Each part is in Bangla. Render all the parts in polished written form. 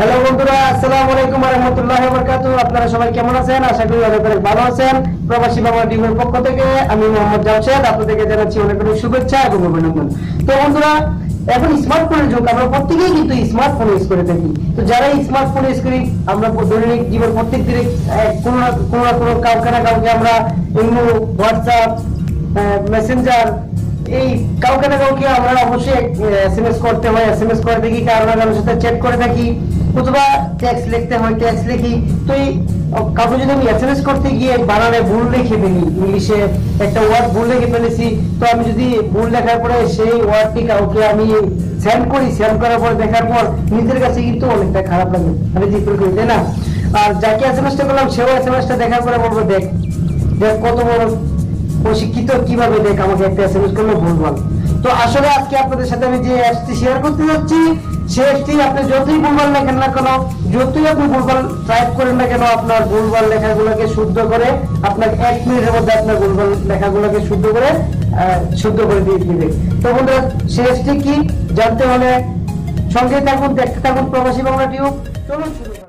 হ্যালো বন্ধুরা, আসসালামু আলাইকুম ওয়া রাহমাতুল্লাহি ওয়া বারাকাতুহু। আপনারা সবাই কেমন আছেন? আশা করি অনেক অনেক ভালো আছেন। প্রবাসী বাংলা টিমের পক্ষ থেকে আমি মোহাম্মদ জাওশেদ আপনাদেরকে জানাচ্ছি অনেক অনেক শুভেচ্ছা এবং অভিনন্দন। তো বন্ধুরা, এখন স্মার্টফোনের যুগ, আমরা প্রত্যেকেই কিন্তু স্মার্টফোন ইউজ করে থাকি। তো যারা স্মার্টফোন ইউজ করি, আমরা দৈনিক জীবন প্রত্যেক দিনে কোনো না কোনো কাউকে আমরা ইমো, হোয়াটসঅ্যাপ, মেসেঞ্জার, এই কাউকে না কাউকে আমরা অবশ্যই এসএমএস করতে হয়। এসএমএস করে থাকি, কারোর সাথে চ্যাট করে থাকি, অথবা টেক্সট লিখতে হয়, টেক্সট লিখি। তো এই কাউকে যদি আমি এসএমএস করতে গিয়ে বানানে ভুল লিখে ফেলি, ইংলিশে একটা ওয়ার্ড ভুল লিখে ফেলেছি, তো আমি যদি ভুল লেখার পরে সেই ওয়ার্ডটি কাউকে আমি সেন্ড করি, সেন্ড করার পর দেখার পর নিজের কাছে কিন্তু অনেকটা খারাপ লাগে, আমি জিজ্ঞেস করি, তাই না? আর যাকে এসএমএসটা করলাম সেও এসএমএসটা দেখার পরে বলবো, দেখ দেখ কত বড় অশিক্ষিত, কিভাবে দেখ আমাকে একটা এসএমএস করলো ভুলভাল। তো আসলে আজকে আপনাদের সাথে আমি যে অ্যাপসটি শেয়ার করতে যাচ্ছি, সেই অ্যাপসটি আপনি যতই ভুলভাল লেখেন না কেন, যতই আপনি ভুলভাল টাইপ করেন না কেন, আপনার ভুলভাল লেখাগুলোকে শুদ্ধ করে আপনাকে 1 মিনিটের মধ্যে আপনার ভুলভাল লেখাগুলোকে শুদ্ধ করে দিয়ে দিবে। তো বন্ধুরা, সেই অ্যাপসটি কি জানতে হলে সঙ্গে থাকুন, দেখতে থাকুন প্রবাসী বাংলা টিউব। চলুন শুরু করি।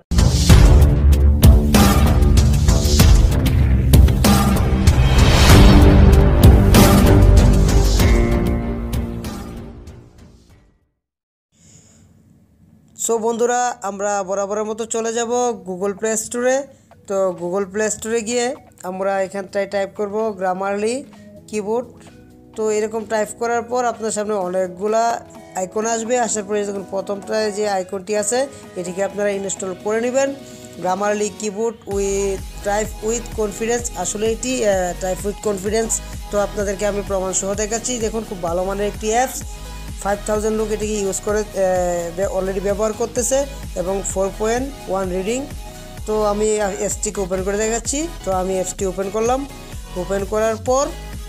সো বন্ধুরা, আমরা বরাবরের মতো চলে যাব গুগল প্লে স্টোরে। তো গুগল প্লে স্টোরে গিয়ে আমরা এখানটায় টাইপ করব গ্রামারলি কিবোর্ড। তো এরকম টাইপ করার পর আপনার সামনে অনেকগুলা আইকন আসবে। আসার পরে যখন প্রথমটায় যে আইকনটি আছে, এটিকে আপনারা ইনস্টল করে নেবেন। Grammarly keyboard type with confidence. আসলে এটি টাইপ উইথ কনফিডেন্স। তো আপনাদেরকে আমি প্রমাণ সহ দেখাচ্ছি। দেখুন, খুব ভালো মানের একটি অ্যাপস। 5000 লোক এটিকে ইউজ করে অলরেডি ব্যবহার করতেছে এবং 4.1 রিডিং। তো আমি অ্যাপসটিকে ওপেন করে দেখাচ্ছি। তো আমি অ্যাপসটি ওপেন করলাম। ওপেন করার পর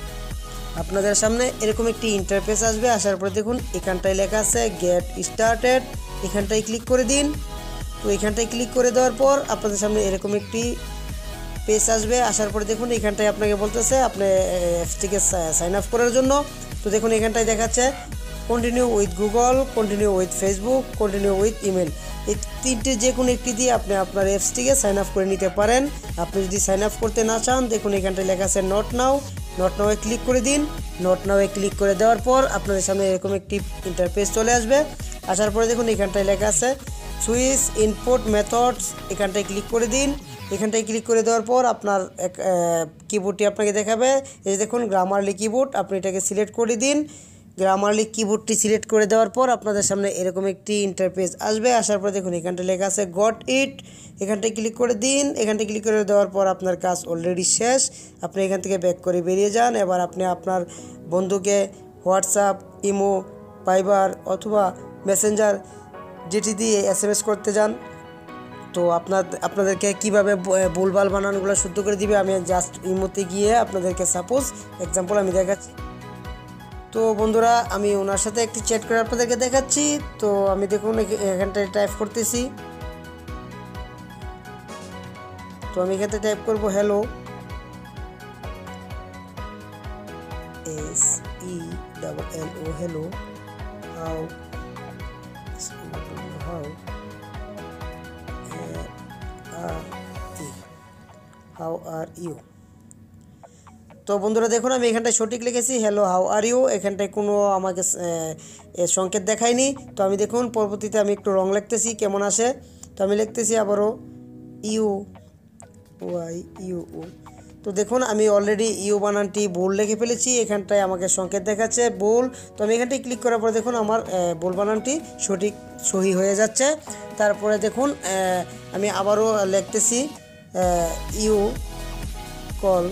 আপনাদের সামনে এরকম একটি ইন্টারফেস আসবে। আসার পরে দেখুন, এখানটায় লেখা আছে গেট স্টার্টেড। এখানটায় ক্লিক করে দিন। তো এখানটায় ক্লিক করে দেওয়ার পর আপনাদের সামনে এরকম একটি পেজ আসবে। আসার পরে দেখুন, এখানটায় আপনাকে বলতেছে আপনি অ্যাপসটিকে সাইন আপ করার জন্য। তো দেখুন, এখানটায় দেখাচ্ছে continue with Google, continue with Facebook, continue with email. এই তিনটে যে কোনো একটি দিয়ে আপনি আপনার অ্যাপসটিকে সাইন আপ করে নিতে পারেন। আপনি যদি সাইন আপ করতে না চান, দেখুন এখানটায় লেখা আছে নট নাও। নট নাওয়ে ক্লিক করে দিন। নট নাওয়ে ক্লিক করে দেওয়ার পর আপনাদের সামনে এরকম একটি ইন্টারফেস চলে আসবে। আসার পরে দেখুন, এখানটায় লেখা আছে সুইচ ইনপুট মেথডস। এখানটায় ক্লিক করে দিন। এখানটায় ক্লিক করে দেওয়ার পর আপনার কিবোর্ডটি আপনাকে দেখাবে। এই যে দেখুন, গ্রামারলি কিবোর্ড। আপনি এটাকে সিলেক্ট করে দিন। গ্রামারলি কিবোর্ডটি সিলেক্ট করে দেওয়ার পর আপনাদের সামনে এরকম একটি ইন্টারফেস আসবে। আসার পর দেখুন, এখানটায় লেখা আছে গট ইট। এখানটায় ক্লিক করে দিন। এখানটায় ক্লিক করে দেওয়ার পর আপনার কাজ অলরেডি শেষ। আপনি এখান থেকে ব্যাক করে বেরিয়ে যান। এবার আপনি আপনার বন্ধুকে হোয়াটসঅ্যাপ, ইমো, ভাইবার অথবা মেসেঞ্জার যেটি দিয়ে এসএমএস করতে যান, তো আপনাদেরকে কীভাবে ভুলভাল বানানগুলো শুদ্ধ করে দিবে, আমি জাস্ট ইমোতে গিয়ে আপনাদেরকে সাপোজ এক্সাম্পল আমি দেখাচ্ছি। তো বন্ধুরা, আমি ওনার সাথে একটি চ্যাট করে আপনাদেরকে দেখাচ্ছি। তো আমি দেখুন এখানটায় টাইপ করতেছি। তো আমি এখানটায় টাইপ করব hello, SELLO, hello, how are you. তো বন্ধুরা দেখুন, আমি এখানটায় সঠিক লিখেছি, হ্যালো হাউ আর ইউ। এখানটায় কোনো আমাকে সংকেত দেখায়নি। তো আমি দেখুন পরবর্তীতে আমি একটু রং লিখতেছি, কেমন আসে। তো আমি লিখতেছি আবারও ইউ। তো দেখুন, আমি অলরেডি ইউ বানানটি ভুল লিখে ফেলেছি। এখানটায় আমাকে সংকেত দেখাচ্ছে ভুল। তো আমি এখানটায় ক্লিক করার পর দেখুন আমার ভুল বানানটি সহি হয়ে যাচ্ছে। তারপরে দেখুন, আমি আবারও লিখতেছি ইউ কল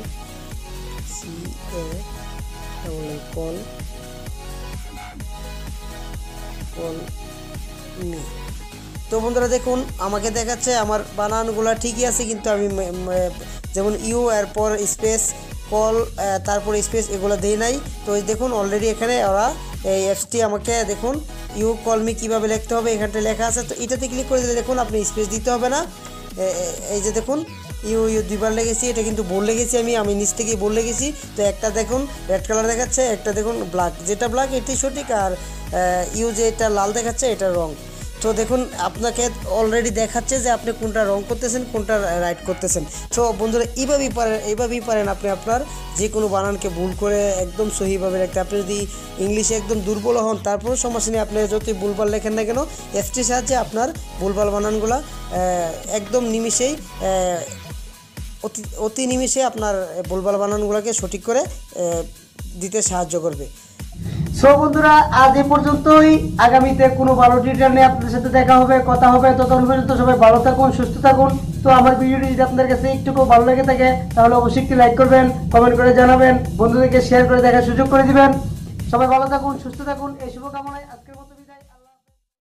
মি। তো বন্ধুরা দেখুন, আমাকে দেখাচ্ছে আমার বানানগুলো ঠিকই আছে, কিন্তু আমি যেমন ইউ এরপর স্পেস কল, তারপর স্পেস এগুলো দেই নাই। তো দেখুন অলরেডি এখানে ওরা এই অ্যাপসটি আমাকে দেখুন ইউ কল মি কীভাবে লিখতে হবে এখানটায় লেখা আছে। তো এটাতে ক্লিক করে দিলে দেখুন আপনি স্পেস দিতে হবে না। এই যে দেখুন ইউ দুইবার লেগেছি, এটা কিন্তু ভুল লেগেছি, আমি নিচ থেকেই ভুল লেগেছি। তো একটা দেখুন রেড কালার দেখাচ্ছে, একটা দেখুন ব্ল্যাক, যেটা ব্ল্যাক এটি সঠিক, আর ইউ যে এটা লাল দেখাচ্ছে এটা রং। তো দেখুন আপনাকে অলরেডি দেখাচ্ছে যে আপনি কোনটা রং করতেছেন, কোনটা রাইট করতেছেন। তো বন্ধুরা এইভাবেই পারেন আপনি আপনার যে কোনো বানানকে ভুল করে একদম সহিভাবে রাখতে। আপনি যদি ইংলিশে একদম দুর্বল হন তারপরেও সমস্যা নেই, আপনি যতই ভুলভাল লেখেন না কেন এফটির সাহায্যে আপনার ভুলভাল বানানগুলো একদম নিমিষেই অতি নিমিষে আপনার ভুলভাল বানানগুলোকে সঠিক করে দিতে সাহায্য করবে। সো বন্ধুরা আজ এ পর্যন্তই, আগামীতে কোনো ভালো টিউটোরিয়াল নিয়ে আপনাদের সাথে দেখা হবে, কথা হবে। ততক্ষণ পর্যন্ত সবাই ভালো থাকুন, সুস্থ থাকুন। তো আমার ভিডিওটি যদি আপনাদের কাছে একটু ভালো লেগে থাকে তাহলে অবশ্যই একটি লাইক করবেন, কমেন্ট করে জানাবেন, বন্ধুদেরকে শেয়ার করে দেখার সুযোগ করে দিবেন। সবাই ভালো থাকুন, সুস্থ থাকুন এই শুভকামনায়।